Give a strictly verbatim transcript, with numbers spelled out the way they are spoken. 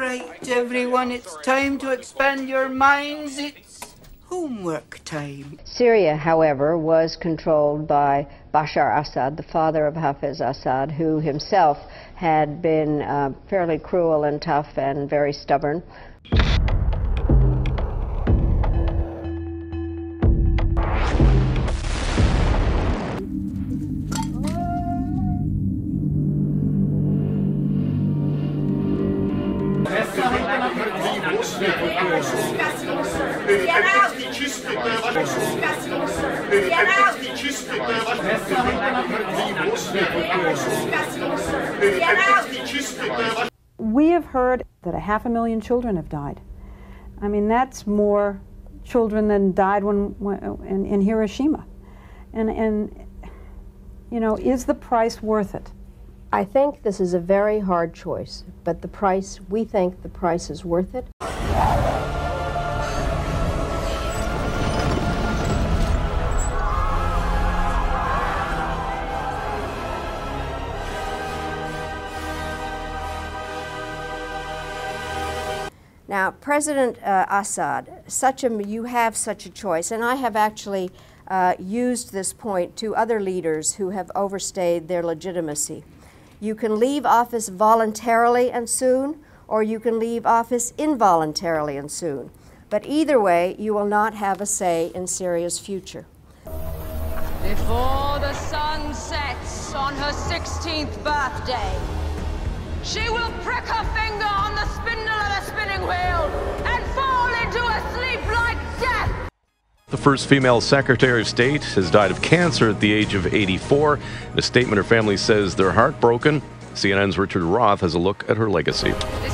right, everyone, it's time to expand your minds. It's homework time. Syria, however, was controlled by Bashar Assad, the father of Hafez Assad, who himself had been uh, fairly cruel and tough and very stubborn. We have heard that a half a million children have died. I mean, that's more children than died when, when in, in Hiroshima. And, and, you know, is the price worth it? I think this is a very hard choice, but the price, we think the price is worth it. Now, President uh, Assad, such a, you have such a choice, and I have actually uh, used this point to other leaders who have overstayed their legitimacy. You can leave office voluntarily and soon, or you can leave office involuntarily and soon. But either way, you will not have a say in Syria's future. Before the sun sets on her sixteenth birthday, she will prick her finger on the spindle of a spinning wheel and fall into a sleep like death. The first female Secretary of State has died of cancer at the age of eighty-four. In a statement, her family says they're heartbroken. C N N's Richard Roth has a look at her legacy.